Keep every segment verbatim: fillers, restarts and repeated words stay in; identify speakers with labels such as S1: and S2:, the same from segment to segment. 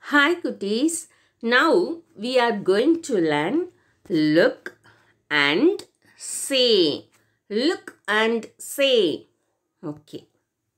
S1: Hi cuties, now we are going to learn look and say. Look and say. Okay.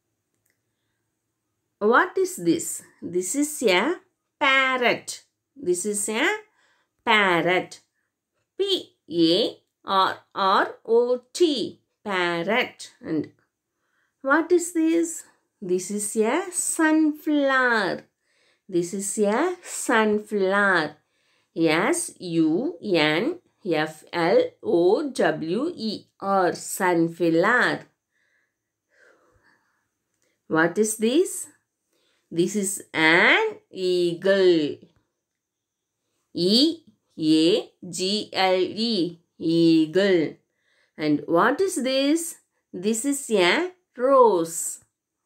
S1: What is this? This is a parrot. This is a parrot. P A R R O T. Parrot. And what is this? This is a sunflower. This is a sunflower. S U N F L O W E R. Sunflower. What is this? This is an eagle. E A G L E. Eagle. And what is this? This is a rose.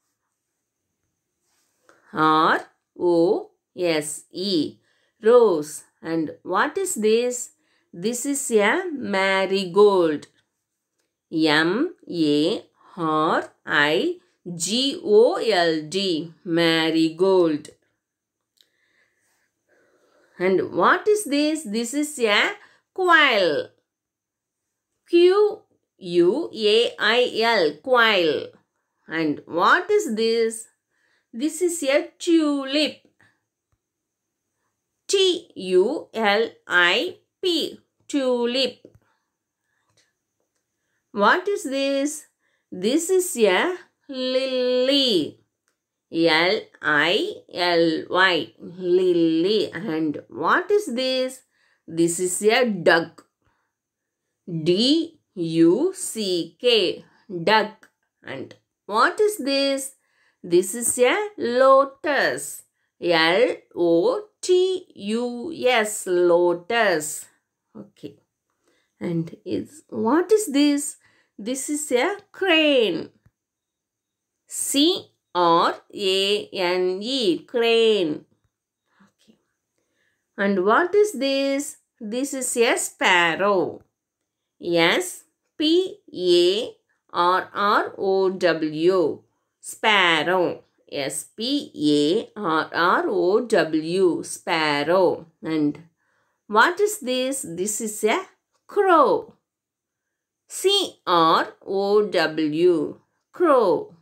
S1: R O S E. Rose. And what is this? This is a marigold. M A R I G O L D. Marigold. And what is this? This is a quail. Q U A I L. Quail. And what is this? This is a tulip. T U L I P. Tulip. What is this? This is a lily. L I L Y. Lily. And what is this? This is a duck. D U C K. Duck. And what is this? This is a lotus. L O T U S. Lotus. Okay. And is what is this? This is a crane. C R A N E. Crane. Okay. And what is this? This is a sparrow. S P A R R O W. Sparrow. S P A R R O W. Sparrow. And what is this? This is a crow. C R O W. Crow.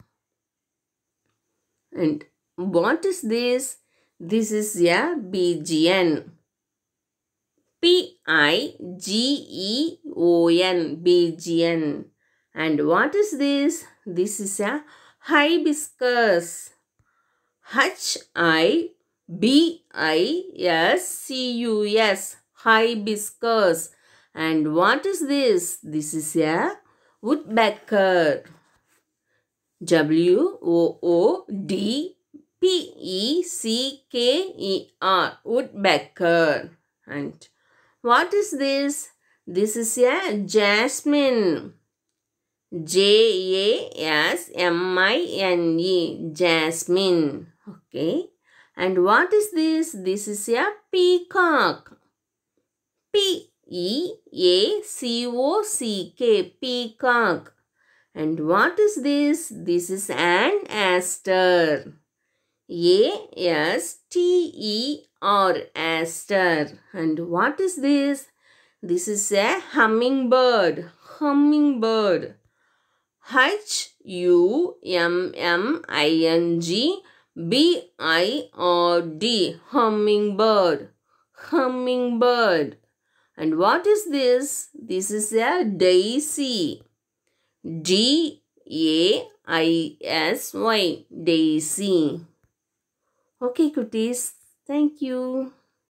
S1: And what is this? This is a pigeon. P I G E O N. Pigeon. And what is this? This is a hibiscus. H I B I S C U S. Hibiscus. And what is this? This is a woodpecker. W O O D P E C K E R. Woodpecker. And what is this? This is a jasmine. J A S M I N E. Jasmine. Okay. And what is this? This is a peacock. P E A C O C K. Peacock. And what is this? This is an aster. A S T E R. Aster. And what is this? This is a hummingbird. Hummingbird. H U M M I N G B I R D. Hummingbird. Hummingbird. And what is this? This is a daisy. D A I S Y. Daisy. Okay, cuties. Thank you.